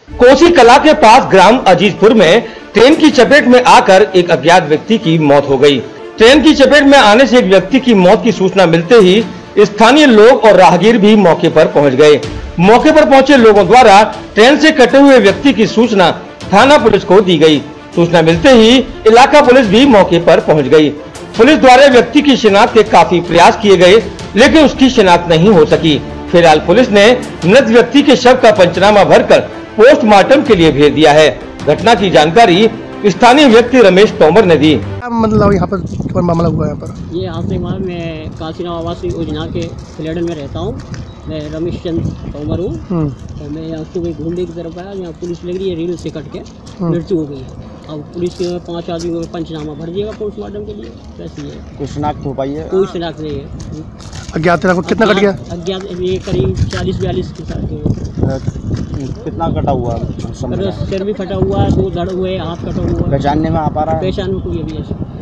कोसी कला के पास ग्राम अजीजपुर में ट्रेन की चपेट में आकर एक अज्ञात व्यक्ति की मौत हो गई। ट्रेन की चपेट में आने से एक व्यक्ति की मौत की सूचना मिलते ही स्थानीय लोग और राहगीर भी मौके पर पहुंच गए। मौके पर पहुंचे लोगों द्वारा ट्रेन से कटे हुए व्यक्ति की सूचना थाना पुलिस को दी गई। सूचना मिलते ही इलाका पुलिस भी मौके पर पहुंच गई। पुलिस द्वारा व्यक्ति की शिनाख्त के काफी प्रयास किए गए, लेकिन उसकी शिनाख्त नहीं हो सकी। फिलहाल पुलिस ने मृत व्यक्ति के शव का पंचनामा भरकर पोस्टमार्टम के लिए भेज दिया है। घटना की जानकारी स्थानीय व्यक्ति रमेश तोमर ने दी। मतलब यहाँ पर मामला हुआ है? यहाँ पर ये हादसे मैं काशीराम आवास योजना के फ्लैट में रहता हूँ। मैं रमेश चंद्र तोमर हूँ और मैं यहाँ सुबह घूमने की तरफ आया। यहाँ पुलिस लग रही है, रेल से कट के मृत्यु हो गई है। अब पुलिस के 5 आदमी को पंचनामा भर दिएगा पोस्टमार्टम के लिए। वैसे ही है, कोई शिनाख्त हो पाई है? कोई शिनाख्त नहीं है। अज्ञात कितना कट गया? अज्ञात ये करीब 40-42 के साथ। कितना कटा हुआ? सिर भी फटा हुआ है, 2 धड़ हुए, हाथ कटा हुआ है। पहचानने में आ पा रहा है? पहचान में कोई अभी ऐसा